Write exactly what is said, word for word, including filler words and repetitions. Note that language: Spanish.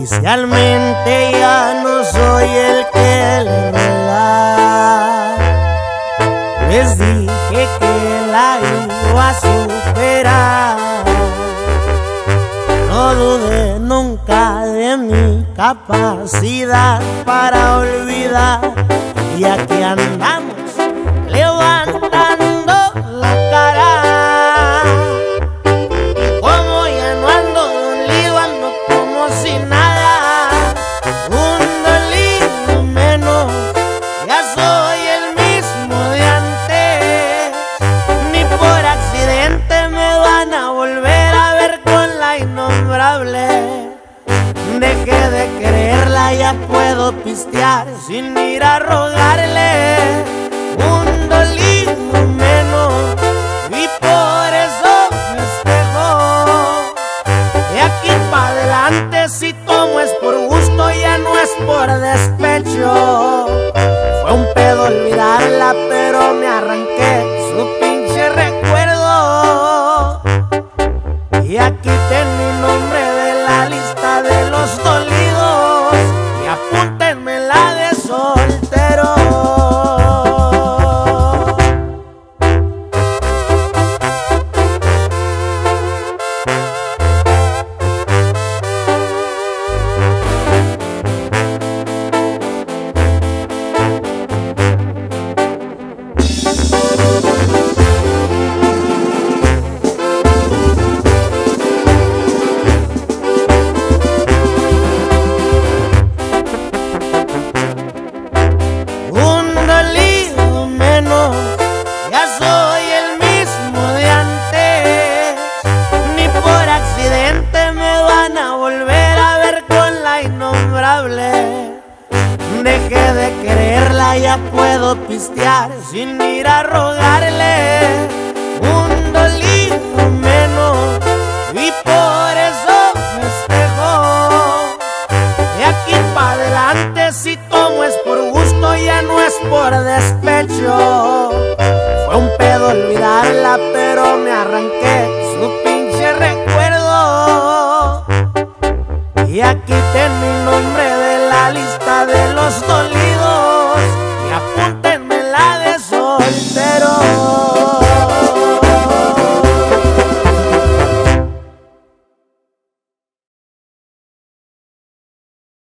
Oficialmente ya no soy el que le ruega. Les dije que la iba a superar. No dudé nunca de mi capacidad para olvidar. Y aquí andamos levantando la cara. Como ya no ando dolido, ando como si nada. Un dolido menos, ya soy el mismo de antes. Ni por accidente me van a volver a ver con la innombrable. Dejé de quererla, ya puedo pistear sin ir a rogarle. Un dolido menos y por eso festejo. De aquí para adelante si tomo es por gusto, ya no es por despecho. Fue un pedo olvidarla, pero me arranqué su pinche recuerdo. Y aquí ten mi nombre de la lista de los dolidos y apúntenme la de soltero. Dejé de quererla, ya puedo pistear sin ir a rogarle. Un dolido menos y por eso festejo. De aquí para adelante si tomo es por gusto, ya no es por despecho. Fue un pedo olvidarla, pero me arranqué su pinche recuerdo. Y aquí